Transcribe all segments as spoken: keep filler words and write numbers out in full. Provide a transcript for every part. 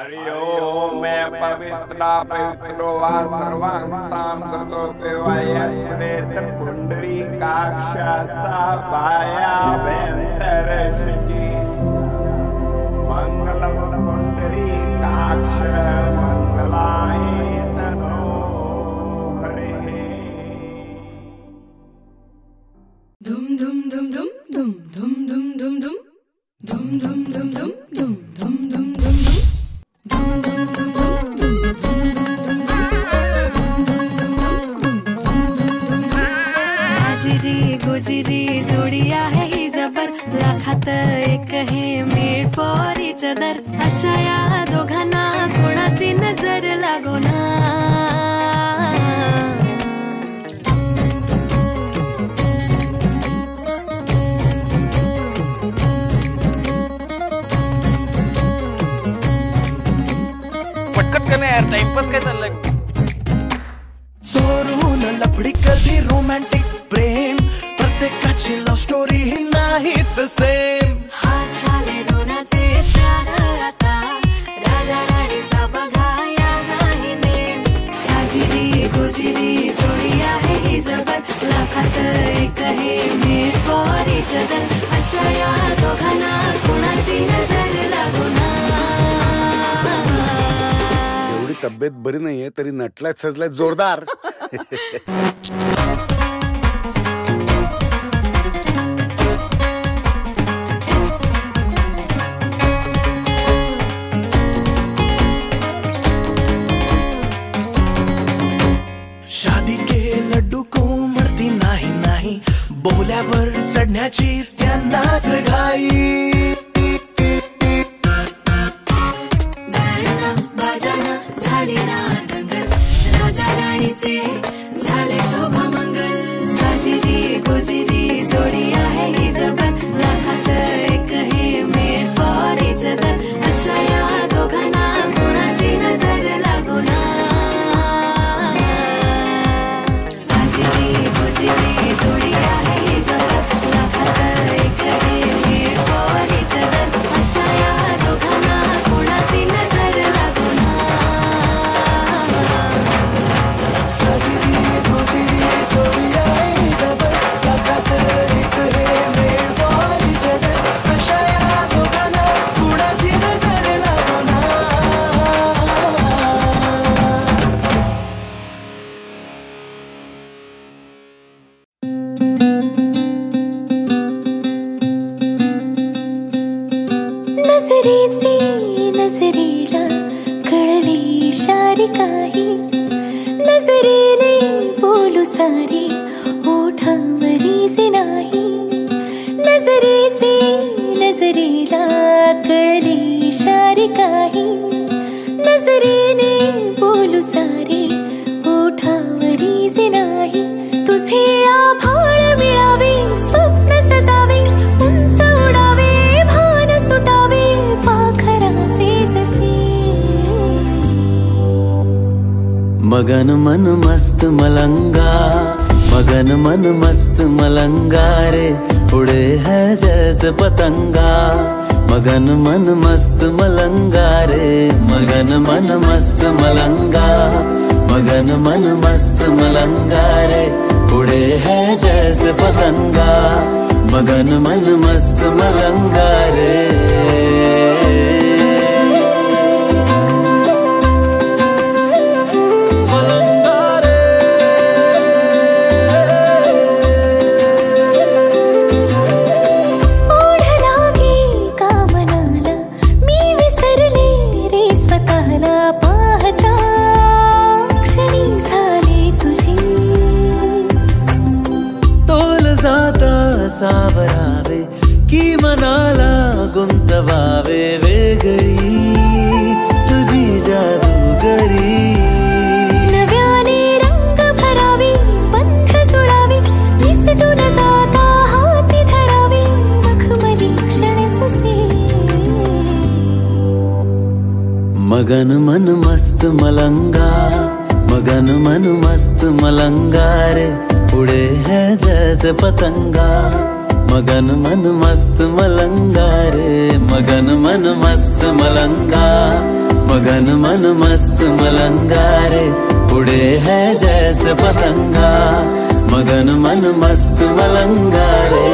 हरि ओम मैं पवित्रा पवित्रो वा सर्वांस्तां गतो पेवायस्मरेत पुंडरीकाक्षा भायाभ्यन्तरशुचि मंगलम पुंडरीकाक्ष मंगलाय तनो हरे। धुम धुम धुम धुम धुम धुम धुम धुम धुम धुम धुम धुम धुम धुम धुम धुम धुम साजिरी गोजिरी जोडिया है ही जबर लाखात एक हे मेड फॉर इच अदर अशा या दोघांना कोणाची नजर लागो ना। यार टाइमपास काय चाललंय? चोरून लपडी कधी रोमॅन्टिक प्रेम प्रत्येकाची लव्ह स्टोरी ही नाहीच सेम। हात झाले दोनाचे चार आता राजा राणीचा बघा या नाही नेम। साजिरी गोजिरी जोडी आहे ही जबर लाखात एक हे मेड फॉर इच अदर अशा या दोघांना कोणाची नजर लागो ना। तब्येत बरी नाहीये तरी नटलाय सजलाय जोरदार। शादी के लड्डू को मरती नाही नाही बोल्यावर चढण्याची त्यांनाच घाई। झाली ना दंगल राजा राणीचे झाले शोभा मंगल। साजिरी गोजिरी जोडी आहे ही जबर लाखात एक हे मेड फॉर इच अदर अशा या दोघांना कोणाची नजर लागो ना। साजिरी गोजिरी जोडी आहे ही जबर लाखात एक हे मेड फॉर इच अदर अशा या दोघांना कोणाची नजर लागो ना। नजरेचे नजरेला कळली इशारे काही नजरेने बोलू सारे ओठांवरीचे नाही। नजरेचे नजरेला कळली इशारे काही नजरेने बोलू सारे ओठांवरीचे नाही। तुझे आभाळ मिळावे स्वप्न सजावे उंच उडावे भान सुटावे पाखराचे जसे। मगन मन मस्त मलंगा मगन मन मस्त मलंगा रे उड़े है जैसे पतंगा। मगन मन मस्त मलंगा रे मगन मन मस्त मलंगा मगन मन मस्त मलंगा रे उड़े है जैसे पतंगा। मगन मन मस्त मलंगा रे सावरावे की मनाला गुंतवावे वेगळी तुझी जादूगरी। नव्याने रंग भरावे बंध सोडावे निसटून जाता हाती धरावे मखमली क्षण ससे। मगन मन मस्त मलंगा मगन मन मस्त मलंगा रे उड़े है जैसे पतंगा। मगन मन मस्त मलंगा रे मगन मन मस्त मलंगा मगन मन मस्त मलंगा रे, उड़े है जैसे पतंगा, मगन मन मस्त मलंगा रे।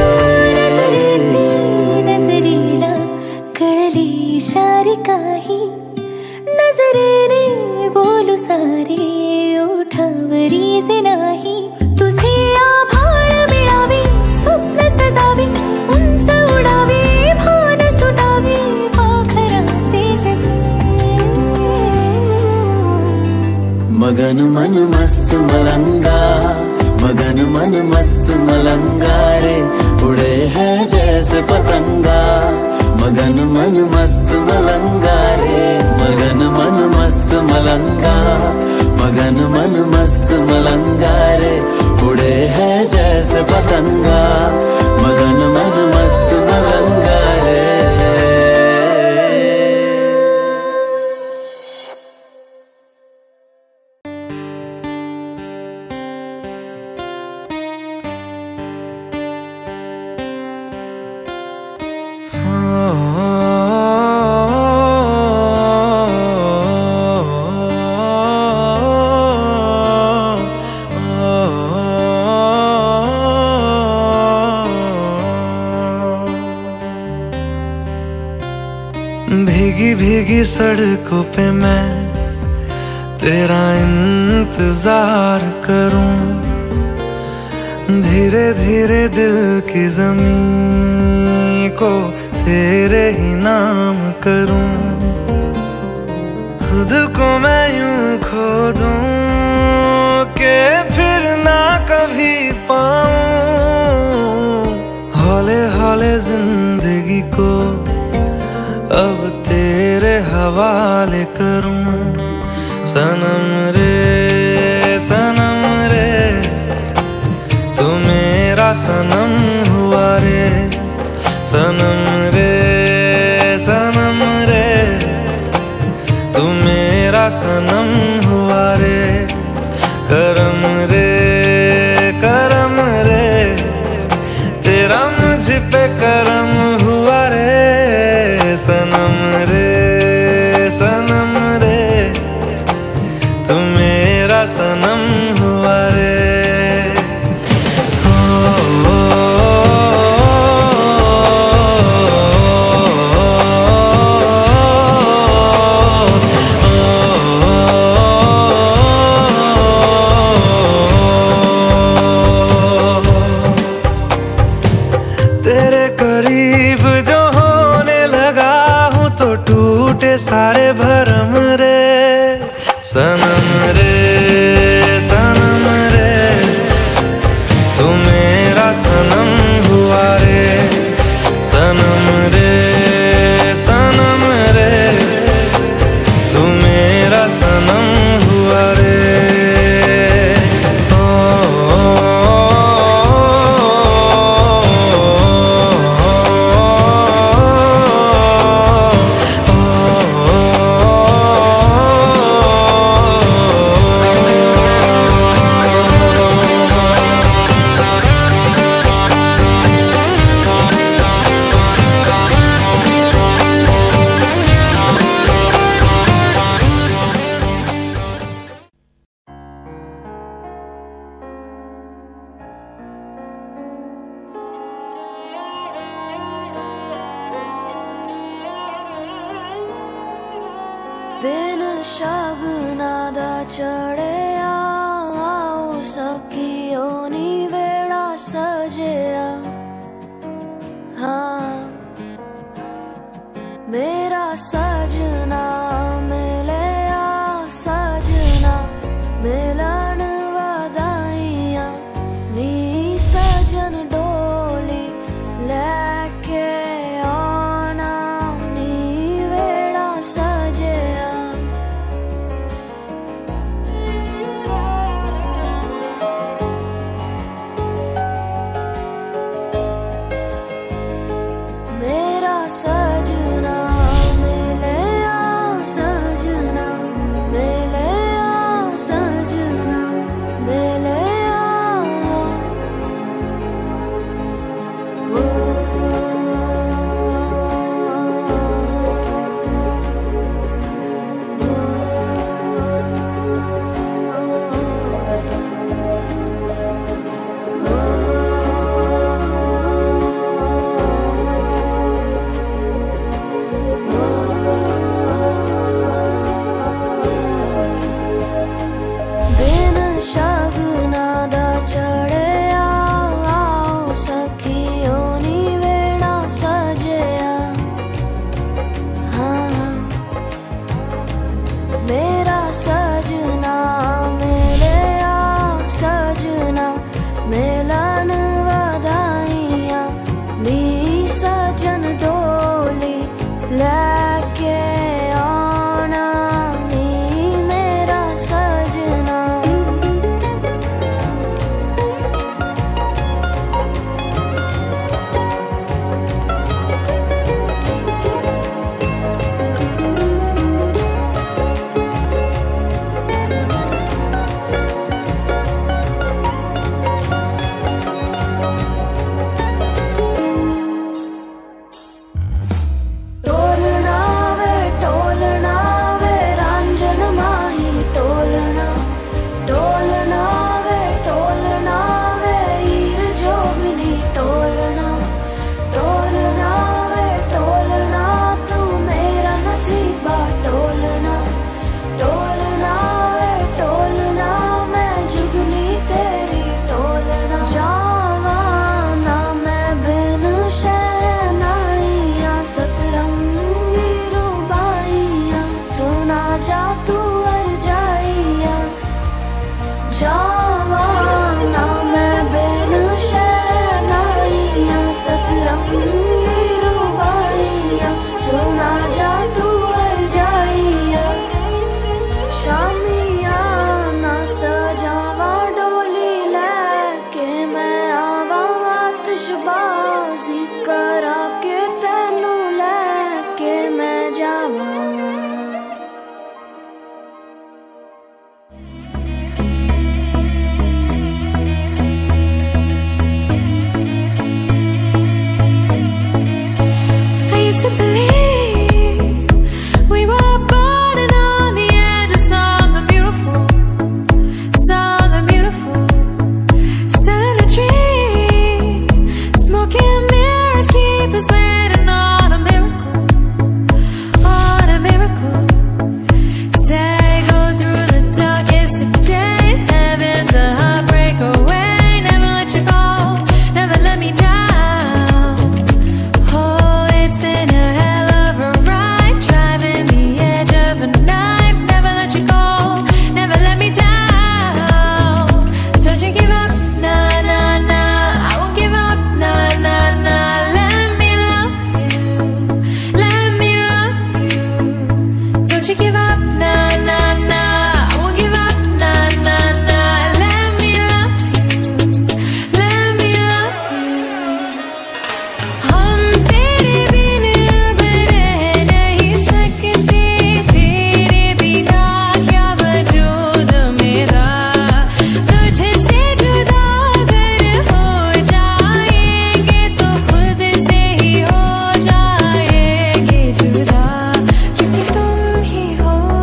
नजरेला कळली इशारे काही, नजरेने बोलू सारे ओठावरी जे नाही, तुझे आभाळ मिळावे स्वप्न सजावे, उंच उडावे भान सुटावे पाखराचे जसे। मगन मन मस्त मलंगा, मगन मन मस्त मलंगा रे, उड़े है जैसे पतंगा, मगन मन मस्त मलंगा रे। मगन मन मस्त मलंगा, मगन मन मस्त मलंगा रे, उड़े है जैसे पतंगा, मगन मन मस्त मलंगा रे। भीगी भीगी सड़कों पे मैं तेरा इंतजार करूं, धीरे धीरे दिल की ज़मीं को तेरे ही नाम करूं। खुद को मैं यूं खो दूं कि फिर ना कभी पाऊं, हौले हौले जिंदगी को अब तेरे हवाले करूं। सनम रे सनम रे, तू मेरा सनम हुआ रे, सनम रे सनम रे, तू मेरा सनम हुआ रे। करम रे करम रे, तेरा मुझ पे करम हुआ रे, सनम रे सनम रे, तू मेरा सनम हुआ रे। तेरे करीब जो होने लगा हूँ तो टूटे सारे भरम रे, सनम रे सनम रे, तू मेरा सनम हुआ रे, सनम रे सनम रे, तू मेरा सनम हुआ रे। दिन शगुना दा चढ़िया, आओ सखियों नी वेड़ा सजिया। हाँ मेरा सजना मिलया, सजना मिलन वदाइया, नी सजन डोली लेके आना, नी वेड़ा सजिया। मेरा सजना मेरे आ सजना मिलन वधाइयां नी सजन डोली लेके आना नी मेरा सजना। टोलना वे टोलना वे रांझन माही टोलना टोलना वे टोलना वे हीर जोगनी टोलना टोलना वे टोलना तू मेरा नसीबा टोलना टोलना वे टोलना मैं जुगनी तेरी टोलना। जावा ना मैं बिन शहनाइयां सतरंगी रूबाइयां सुना जा तू अर जाइया। जावा ना मैं बिन शहनाइयां सतरंगी रूबाइयां सुना जा तू अर जाइया। शामिया ना सजावा डोली लेके मैं आवा आतिशबाजी करा के तेनू लेके मैं जावा। I used to believe we were burning on the edge of something beautiful, something beautiful. Selling a dream, smoking mirrors keep us waiting on a miracle, on a miracle. Say go through the darkest of days, heaven's a heartbreak away. Never let you go, never let me down. Oh, it's been a hell of a ride, driving the edge of a knife. Never let you go, never let me down. Don't you give up, nah, nah, nah. I won't give up, nah, nah, nah. Let me love you, let me love you. Don't you give up, nah, nah, nah. I won't give up, nah, nah, nah. Let me love you, let me love you. हम तेरे बिन अब रह नहीं सकते, तेरे बिना क्या वजूद मेरा। तुझसे जुदा अगर हो जाएंगे तो खुद से ही हो जाएंगे जुदा, क्योंकि तुम ही हो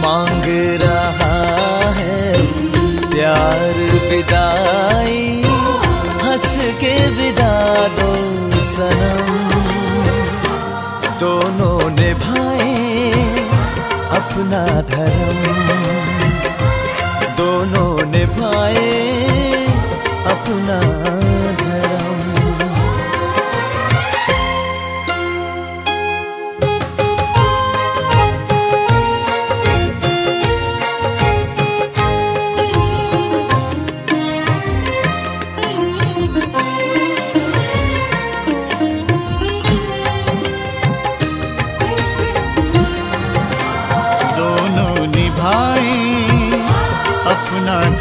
मांग रहा है प्यार विदाई, हंस के विदा दो सनम। दोनों निभाए अपना धर्म, दोनों निभाए अपना धर्म। दोनों निभाए अपना